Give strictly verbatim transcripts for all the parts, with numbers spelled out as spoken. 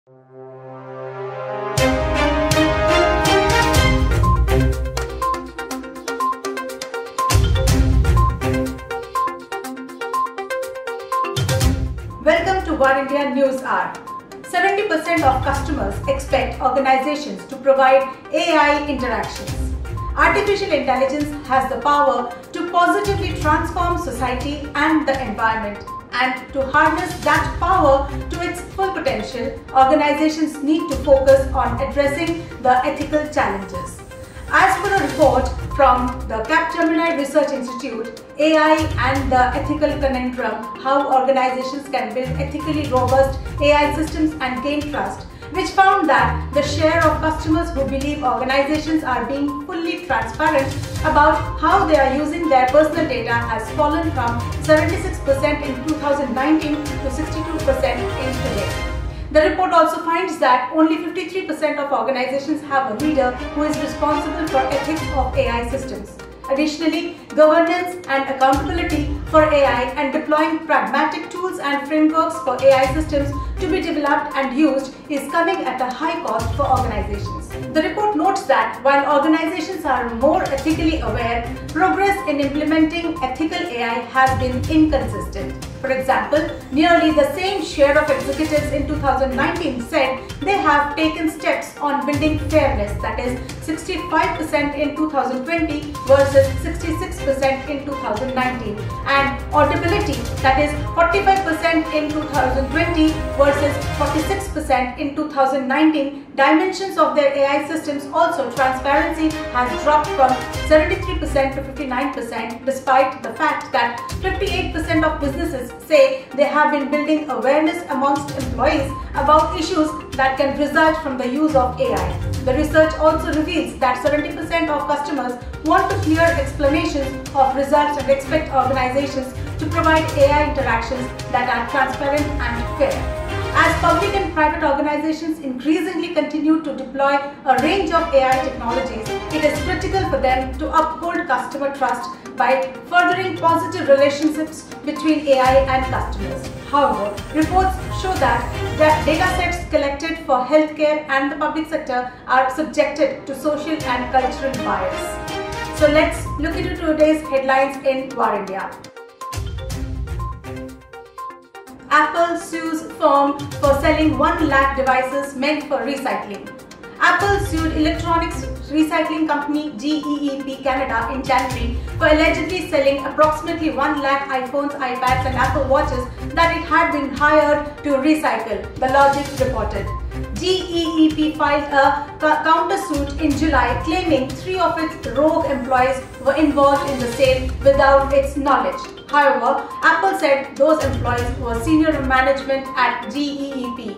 Welcome to War India News Hour. seventy percent of customers expect organizations to provide A I interactions. Artificial intelligence has the power to positively transform society and the environment, and to harness that power to its full potential, organizations need to focus on addressing the ethical challenges. As per a report from the Capgemini Research Institute, A I and the Ethical Conundrum, How Organizations Can Build Ethically Robust A I Systems and Gain Trust, which found that the share of customers who believe organizations are being fully transparent about how they are using their personal data has fallen from seventy-six percent in two thousand nineteen to sixty-two percent in today. The report also finds that only fifty-three percent of organizations have a leader who is responsible for ethics of A I systems. Additionally, governance and accountability for A I and deploying pragmatic tools and frameworks for A I systems to be developed and used is coming at a high cost for organizations. The report notes that while organizations are more ethically aware, progress in implementing ethical A I has been inconsistent. For example, nearly the same share of executives in two thousand nineteen said they have taken steps on building fairness, that is sixty-five percent in two thousand twenty versus sixty-six percent in two thousand nineteen, and audibility, that is forty-five percent in two thousand twenty versus forty-six percent in two thousand nineteen. Dimensions of their A I systems also, transparency has dropped from seventy-three percent to fifty-nine percent, despite the fact that fifty-eight percent of businesses say they have been building awareness amongst employees about issues that can result from the use of A I. The research also reveals that seventy percent of customers want clear explanations of results and expect organizations to provide A I interactions that are transparent and fair. As public and private organizations increasingly continue to deploy a range of A I technologies, it is critical for them to uphold customer trust by furthering positive relationships between A I and customers. However, reports show that the data sets collected for healthcare and the public sector are subjected to social and cultural bias. So let's look into today's headlines in War India. Apple sues firm for selling one lakh devices meant for recycling. Apple sued electronics recycling company G E E P Canada in January for allegedly selling approximately one lakh iPhones, iPads and Apple Watches that it had been hired to recycle, the Logic reported. G E E P filed a countersuit in July claiming three of its rogue employees were involved in the sale without its knowledge. However, Apple said those employees were senior management at G E E P.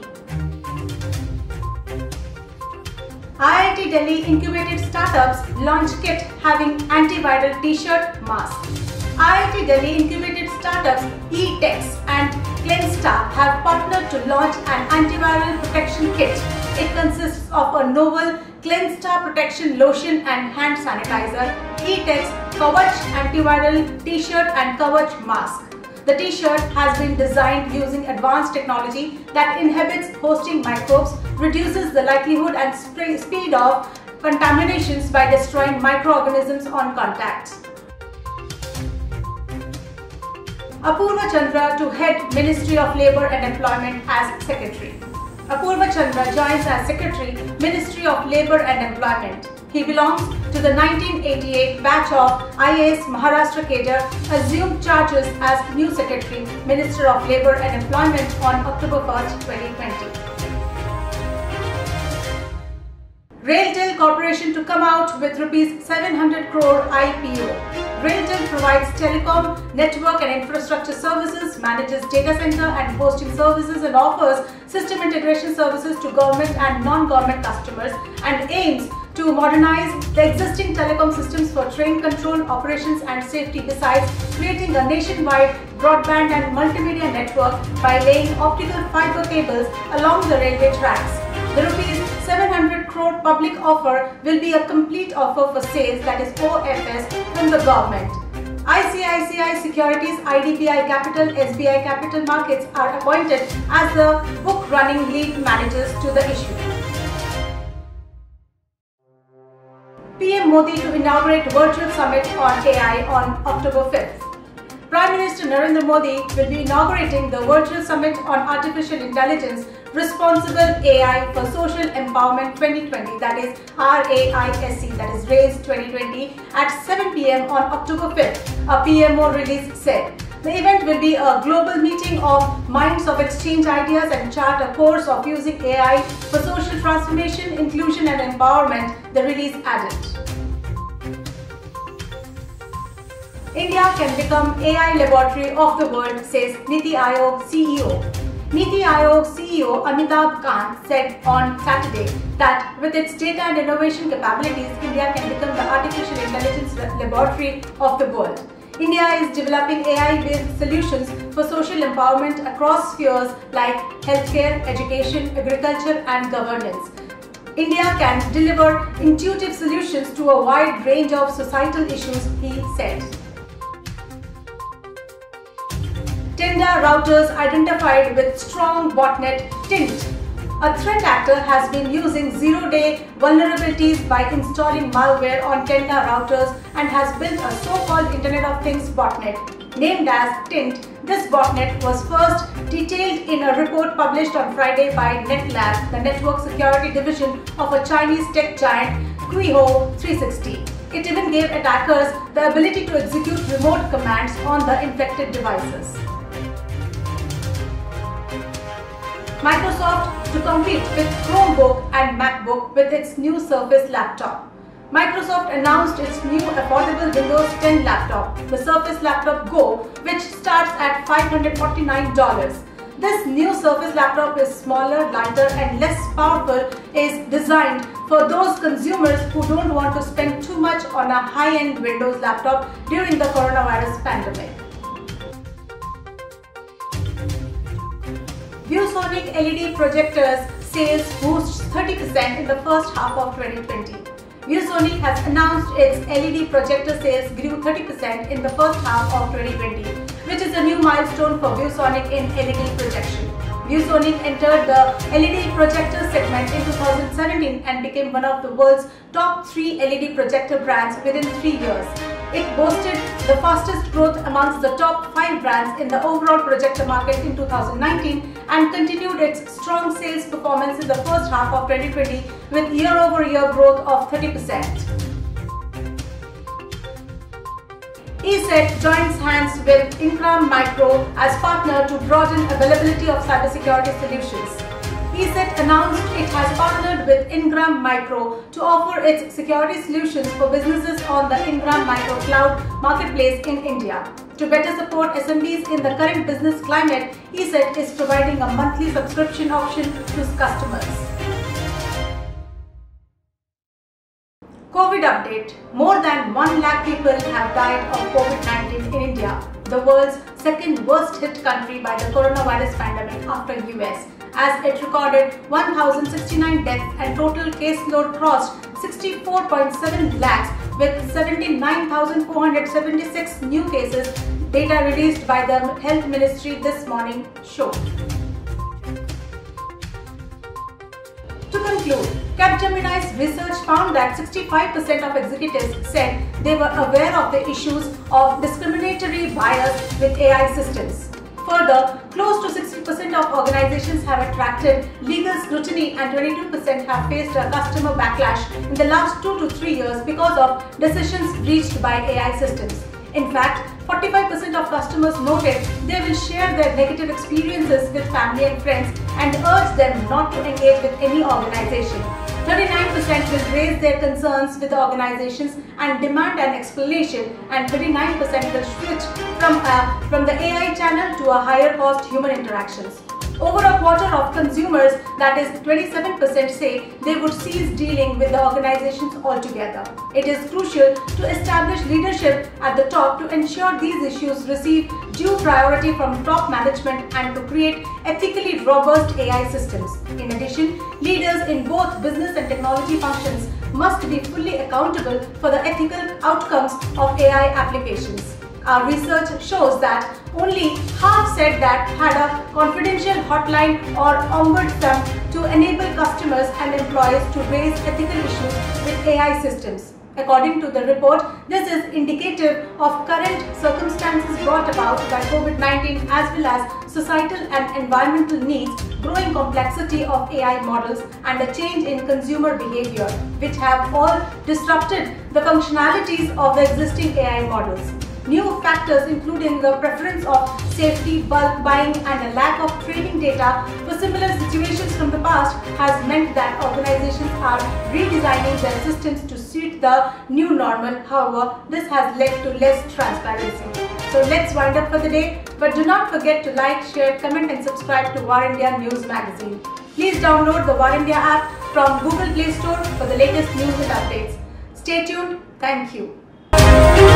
I I T Delhi incubated startups launch kit having antiviral t-shirt mask. I I T Delhi incubated startups eTex and Cleansta have partnered to launch an antiviral protection kit. It consists of a novel Cleansta protection lotion and hand sanitizer, eTex Kavach antiviral t-shirt and Kavach mask. The t-shirt has been designed using advanced technology that inhibits hosting microbes, reduces the likelihood and speed of contaminations by destroying microorganisms on contact. Apurva Chandra to head Ministry of Labour and Employment as Secretary. Apurva Chandra joins as Secretary, Ministry of Labour and Employment. He belongs to the nineteen eighty-eight batch of I A S Maharashtra cadre, assumed charges as new Secretary, Minister of Labour and Employment on October first, twenty twenty. RailTel Corporation to come out with rupees seven hundred crore I P O. RailTel provides telecom, network and infrastructure services, manages data center and hosting services and offers system integration services to government and non-government customers and aims to modernize the existing telecom systems for train control, operations and safety, besides creating a nationwide broadband and multimedia network by laying optical fiber cables along the railway tracks. The rupees seven hundred crore public offer will be a complete offer for sales, that is O F S, from the government. I C I C I Securities, I D B I Capital, S B I Capital Markets are appointed as the book-running lead managers to the issue. P M Modi to inaugurate virtual summit on A I on October fifth. Prime Minister Narendra Modi will be inaugurating the virtual summit on artificial intelligence, responsible A I for social empowerment twenty twenty, that is RAISE, that is RAISE twenty twenty, at seven p m on October fifth, a P M O release said. The event will be a global meeting of minds of exchange ideas and chart a course of using A I for social transformation, inclusion and empowerment, the release added. India can become A I laboratory of the world, says Niti Aayog C E O. Niti Aayog C E O Amitabh Kant said on Saturday that with its data and innovation capabilities, India can become the artificial intelligence laboratory of the world. India is developing A I-based solutions for social empowerment across spheres like healthcare, education, agriculture and governance. India can deliver intuitive solutions to a wide range of societal issues, he said. Tenda routers identified with strong botnet Tint. A threat actor has been using zero-day vulnerabilities by installing malware on Tenda routers and has built a so-called Internet of Things botnet. Named as Tint, this botnet was first detailed in a report published on Friday by NetLab, the network security division of a Chinese tech giant Qiuhou three sixty. It even gave attackers the ability to execute remote commands on the infected devices. Microsoft to compete with Chromebook and MacBook with its new Surface laptop. Microsoft announced its new affordable Windows ten laptop, the Surface Laptop Go, which starts at five hundred forty-nine dollars. This new Surface laptop is smaller, lighter and less powerful, is designed for those consumers who don't want to spend too much on a high-end Windows laptop during the coronavirus pandemic. ViewSonic L E D projectors sales boosts thirty percent in the first half of twenty twenty. ViewSonic has announced its L E D projector sales grew thirty percent in the first half of twenty twenty, which is a new milestone for ViewSonic in L E D projection. ViewSonic entered the L E D projector segment in two thousand seventeen and became one of the world's top three L E D projector brands within three years. It boasted the fastest growth amongst the top five brands in the overall projector market in two thousand nineteen and continued its strong sales performance in the first half of twenty twenty with year-over-year growth of thirty percent. E S E T joins hands with Ingram Micro as partner to broaden availability of cybersecurity solutions. E S E T announced it has partnered with Ingram Micro to offer its security solutions for businesses on the Ingram Micro Cloud marketplace in India. To better support S M Bs in the current business climate, E S E T is providing a monthly subscription option to customers. COVID update. More than one lakh people have died of COVID nineteen in India, the world's second worst hit country by the coronavirus pandemic after U S, as it recorded one thousand sixty-nine deaths and total caseload crossed sixty-four point seven lakhs with seventy-nine thousand four hundred seventy-six new cases, data released by the Health Ministry this morning showed. To conclude, Capgemini's research found that sixty-five percent of executives said they were aware of the issues of discriminatory bias with A I systems. Further, close to sixty percent of organizations have attracted legal scrutiny and twenty-two percent have faced a customer backlash in the last two to three years because of decisions reached by A I systems. In fact, forty-five percent of customers noted they will share their negative experiences with family and friends and urge them not to engage with any organization. thirty-nine percent will raise their concerns with the organizations and demand an explanation, and thirty-nine percent will switch from, a, from the A I channel to a higher cost human interactions. Over a quarter of consumers, that is twenty-seven percent, say they would cease dealing with the organizations altogether. It is crucial to establish leadership at the top to ensure these issues receive due priority from top management and to create ethically robust A I systems. In addition, leaders in both business and technology functions must be fully accountable for the ethical outcomes of A I applications. Our research shows that only half said that had a confidential hotline or ombudsman to enable customers and employees to raise ethical issues with A I systems. According to the report, this is indicative of current circumstances brought about by COVID nineteen as well as societal and environmental needs, growing complexity of A I models and a change in consumer behavior, which have all disrupted the functionalities of the existing A I models. New factors including the preference of safety, bulk buying and a lack of training data for similar situations from the past has meant that organizations are redesigning their systems to suit the new normal. However, this has led to less transparency. So let's wind up for the day, but do not forget to like, share, comment and subscribe to VARINDIA News Magazine. Please download the VARINDIA app from Google Play Store for the latest news and updates. Stay tuned. Thank you.